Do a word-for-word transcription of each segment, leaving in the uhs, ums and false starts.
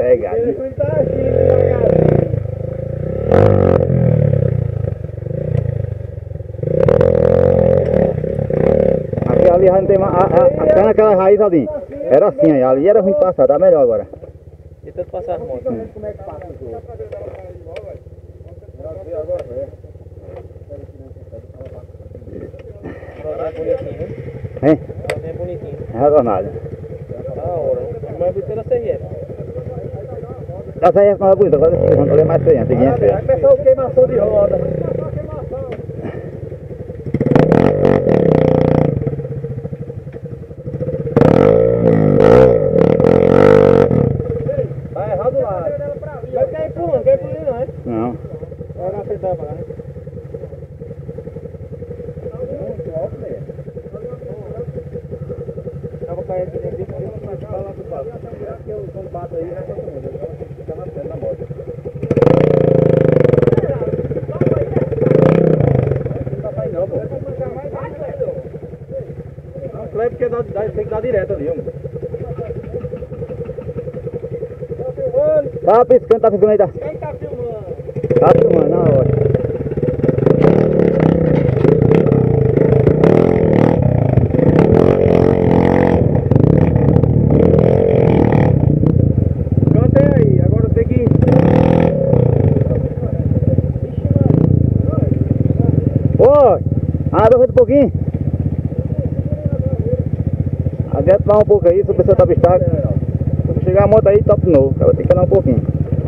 Pega aí. Aqui ali já não tem mais. Até naquela raiz ali. Era assim, aí, ali era ruim passar, tá melhor agora. Tenta passar as motos. Hum. Como é que passa o jogo? É bonitinho, né? Hein? É bonitinho. É adornado. Da hora. Mas você não sei é. Essa aí é mais bonita, agora esse controle é mais feio, antiguinha é feia. Vai começar o queimação de roda. Vai errado lá. Vai cair pulando, quer ir pulando não, é? Não. Vai na frente da pra lá, né? Muito alto mesmo. Eu vou cair aqui dentro desse vídeo, mas vai lá pro palco. Porque o som bate aí, já conta muito. Agora tem que ficar na frente da moto. Não dá pra ir não, pô. Não, Cleber, porque dá, dá, tem que dar direto ali, mano. Tá piscando, tá piscando aí, tá? Quem tá filmando? Tá filmando, na hora. Cantei aí, agora tem que... Oi! Anda um pouquinho. Adianta mais um pouco aí, se o pessoal tá pistado. Se chegar a moto aí, topa de novo. Ela tem que andar um pouquinho.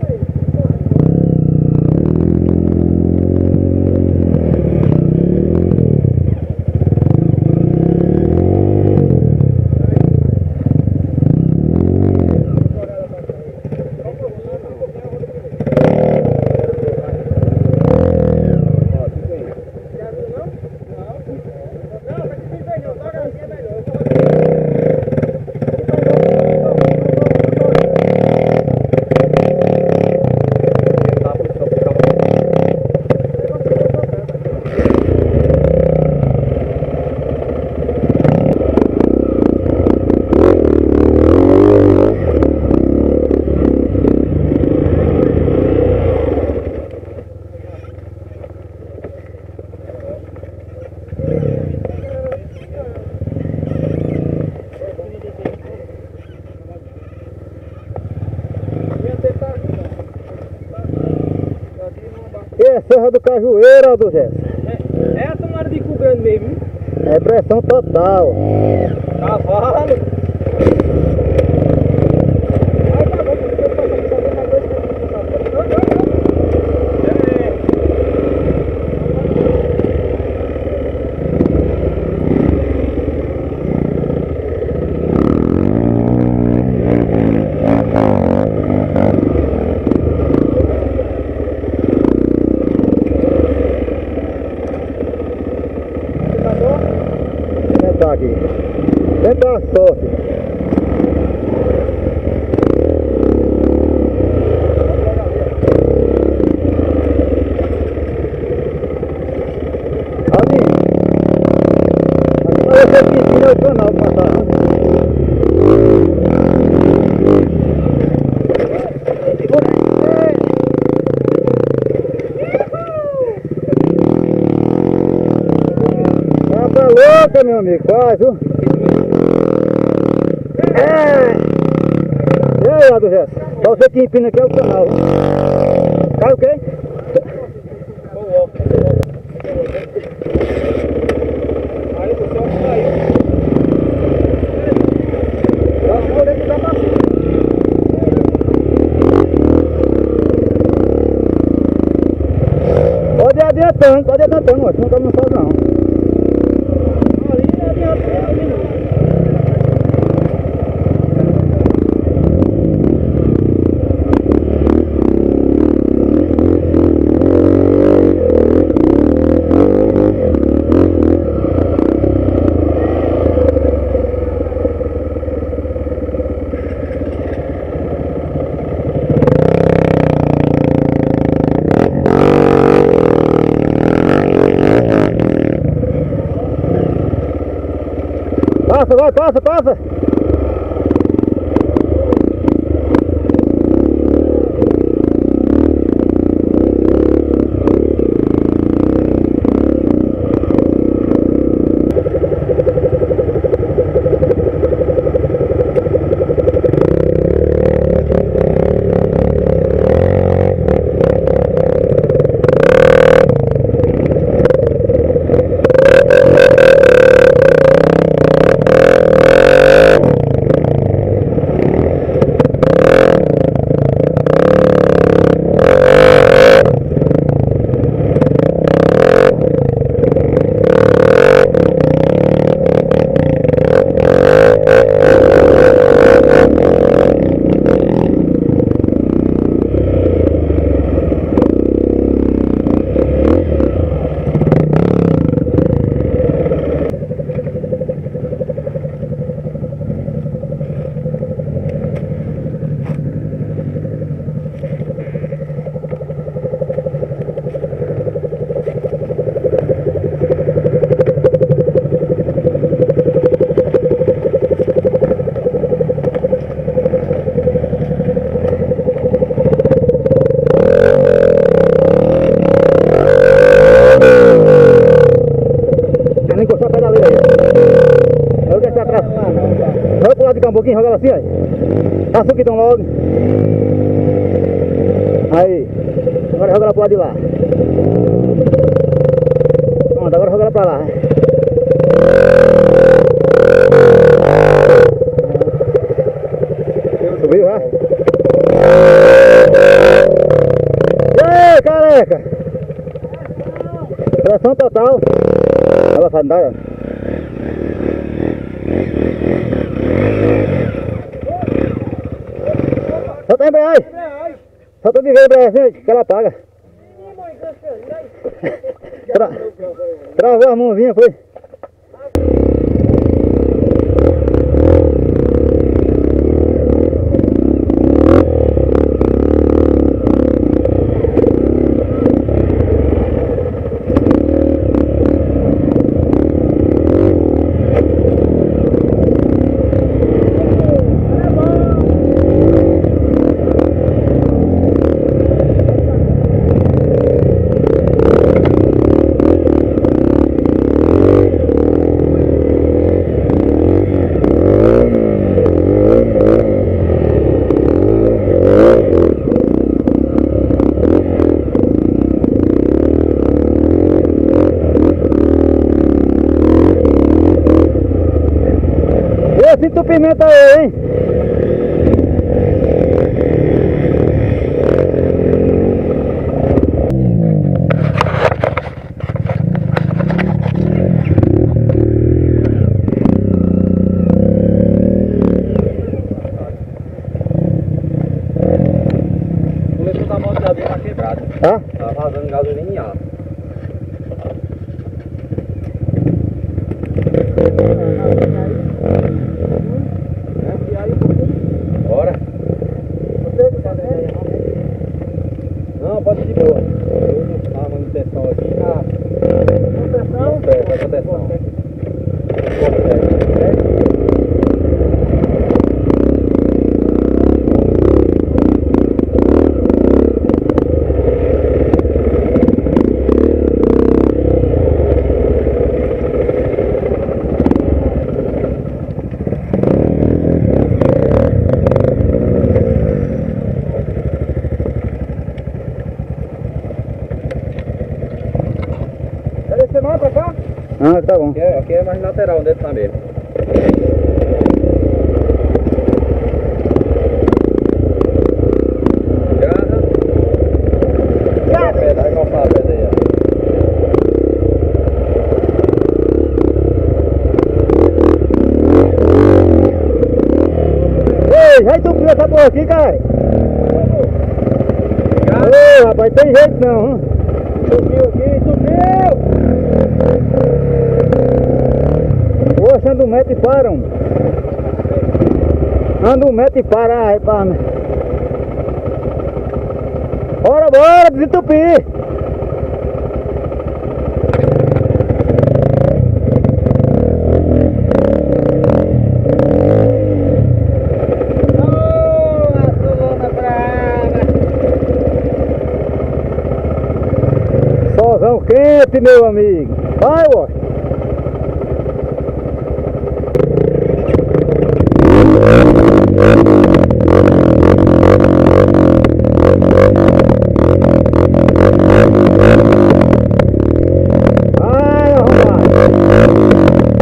E é Serra do Cajueiro, do Jé. É, é a tomada de cu grande mesmo, hein? É pressão total. Cavalo. Tentar aqui. Tentar a sorte. Ali. Aqui vai ser pequeno o canal passar. Tá louca, meu amigo, faz, viu? É! E aí, Aldo Jé? Só você que empina aqui é o canal. Cai o quê? Aí você vai cair. Dá uma olhada que dá pra cima. Pode ir adiantando, pode ir adiantando, ó, não tá no sol não. Ali não adianta, ali não. Passa, vai, passa, passa! pouquinho, joga ela assim, aí. Passa o guidão logo. Aí. Agora joga ela pro lado de lá. Pronto, agora joga ela pra lá. Subiu já? E aí, careca? Tração total. Ela vai andar, ó. Solta a embreagem. Solta de ver a embreagem que ela apaga. Tra... Travou a mãozinha, foi? Esse entupimento aí, hein? O coletor da moto já tá quebrado. Tá? Tá vazando gasolina em ar. Bora. Não, pode ir de boa. Eu uso a manutenção aqui na proteção. Proteção. Você vai pra cá? Ah, tá bom. Aqui é, aqui é mais lateral, dentro tá mesmo. Garra. Garra. Vai calçar a pedra aí, ó. Ei, já entupiu essa porra aqui, cara. Ô, rapaz, tem jeito não, hein? Subiu aqui, subiu! Poxa, anda um metro e para, um. Anda um metro e para, aí, para. Bora, bora, desentupir! Solzão quente, meu amigo. Vai, ó. Vai, arrombado.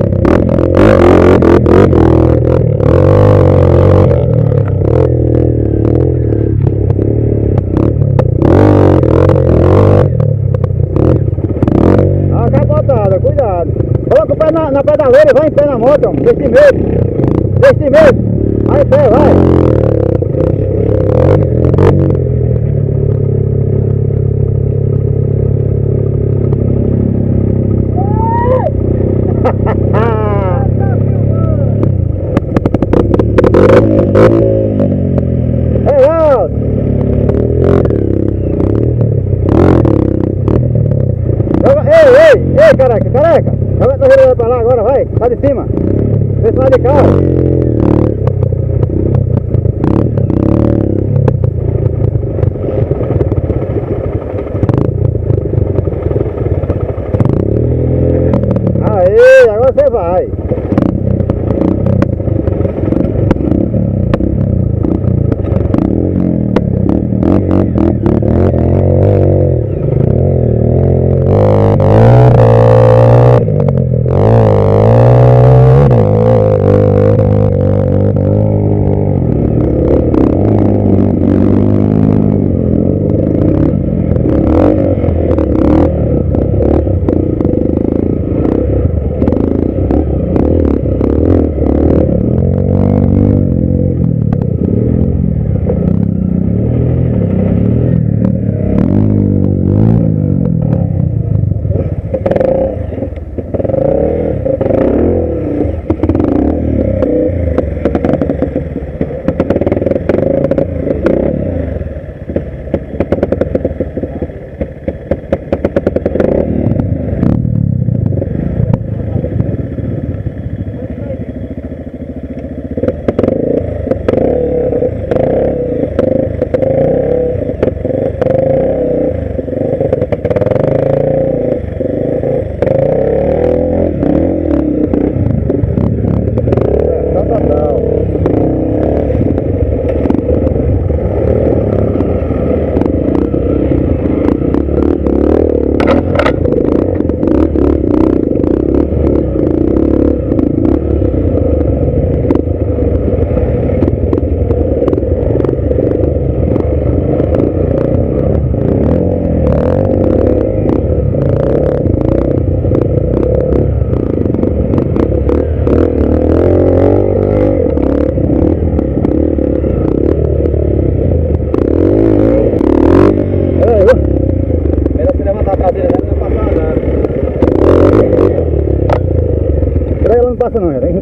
Ah, capotada, cuidado. Coloca o pé na, na pedaleira e vai em pé na moto, ó. Desse medo. Desse medo. Vai em pé, vai. Ei, Aldo. Joga, ei, ei, ei, careca, careca. Joga a torreira pra lá agora, vai. Lá de cima. Desse lado de cá, ó. Aí, agora você vai.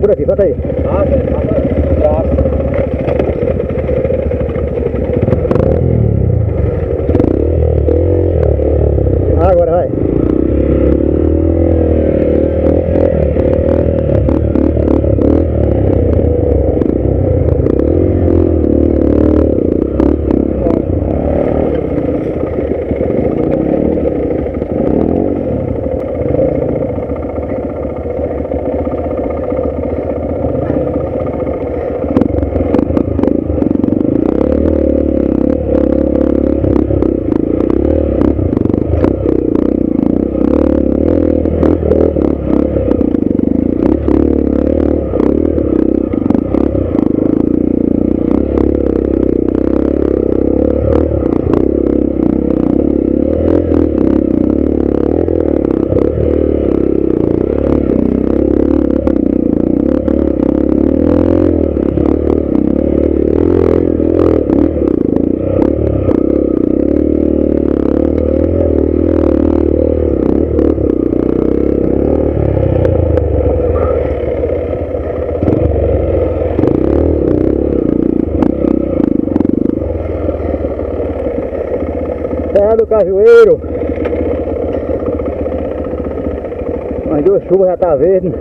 por aqui, solta aí. Ah, Zé, passa o braço. Ah, agora vai. Serra do Cajueiro. As duas chuvas já tá verde.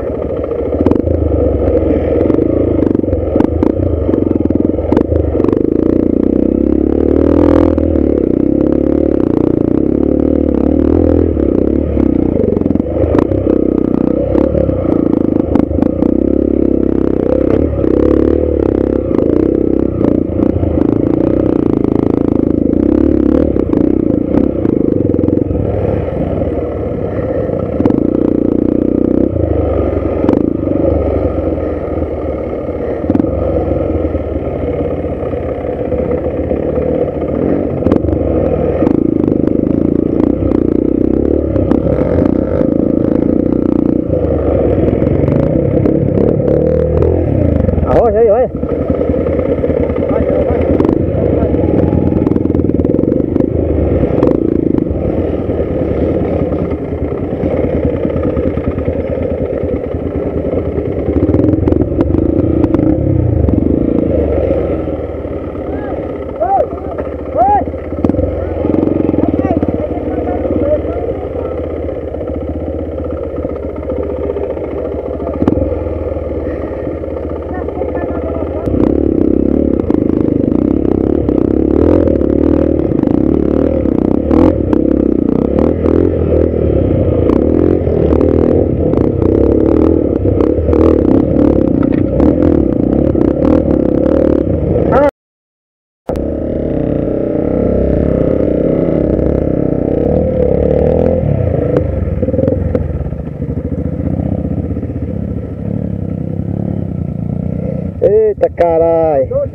Arrocha aí, olha. Eita caralho.